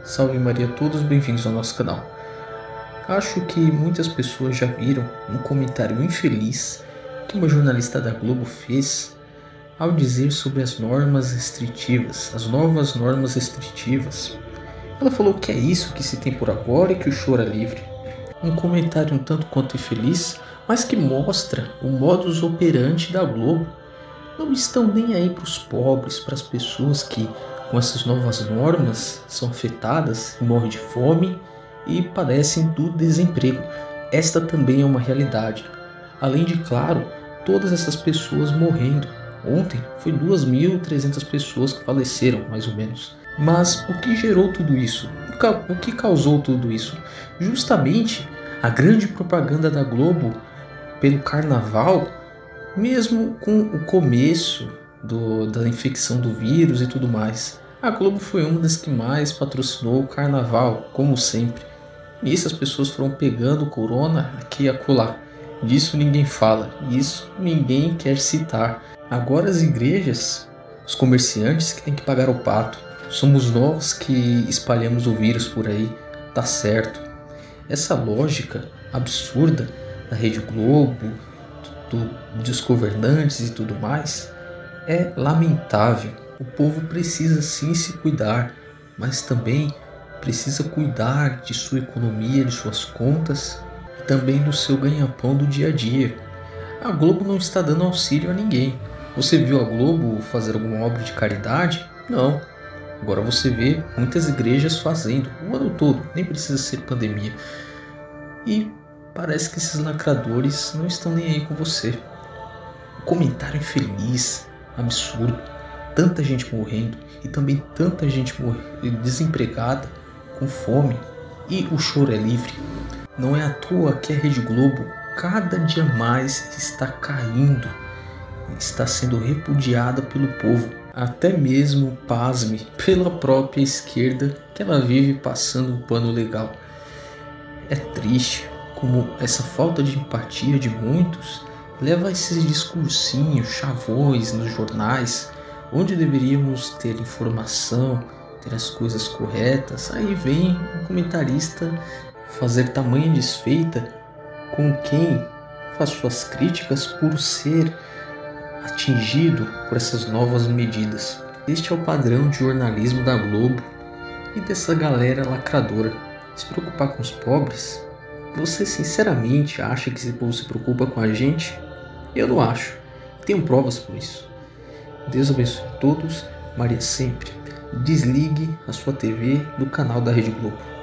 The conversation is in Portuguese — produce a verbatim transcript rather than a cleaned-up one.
Salve Maria a todos, bem-vindos ao nosso canal. Acho que muitas pessoas já viram um comentário infeliz que uma jornalista da Globo fez ao dizer sobre as normas restritivas, as novas normas restritivas. Ela falou que é isso que se tem por agora e que o choro é livre. Um comentário um tanto quanto infeliz, mas que mostra o modus operandi da Globo. Não estão nem aí para os pobres, para as pessoas que com essas novas normas são afetadas, morrem de fome e padecem do desemprego. Esta também é uma realidade. Além de, claro, todas essas pessoas morrendo. Ontem foi duas mil e trezentas pessoas que faleceram, mais ou menos. Mas o que gerou tudo isso? O que causou tudo isso? Justamente a grande propaganda da Globo pelo carnaval, mesmo com o começo do, da infecção do vírus e tudo mais. A Globo foi uma das que mais patrocinou o carnaval, como sempre. Nisso as pessoas foram pegando o corona aqui e acolá. Disso ninguém fala, isso ninguém quer citar. Agora as igrejas, os comerciantes que têm que pagar o pato. Somos nós que espalhamos o vírus por aí, tá certo. Essa lógica absurda da Rede Globo, do, dos governantes e tudo mais, é lamentável. O povo precisa sim se cuidar, mas também precisa cuidar de sua economia, de suas contas e também do seu ganha-pão do dia a dia. A Globo não está dando auxílio a ninguém. Você viu a Globo fazer alguma obra de caridade? Não. Agora você vê muitas igrejas fazendo o ano todo, nem precisa ser pandemia. E parece que esses lacradores não estão nem aí com você. Comentário infeliz, absurdo, tanta gente morrendo e também tanta gente desempregada, com fome, e o choro é livre. Não é à toa que a Rede Globo cada dia mais está caindo, está sendo repudiada pelo povo, até mesmo, pasme, pela própria esquerda, que ela vive passando um pano legal. É triste como essa falta de empatia de muitos leva a esses discursinhos chavões nos jornais, onde deveríamos ter informação, ter as coisas corretas. Aí vem um comentarista fazer tamanha desfeita com quem faz suas críticas por ser atingido por essas novas medidas. Este é o padrão de jornalismo da Globo e dessa galera lacradora. Se preocupar com os pobres? Você sinceramente acha que esse povo se preocupa com a gente? Eu não acho. Tenho provas por isso. Deus abençoe a todos. Maria sempre. Desligue a sua T V do canal da Rede Globo.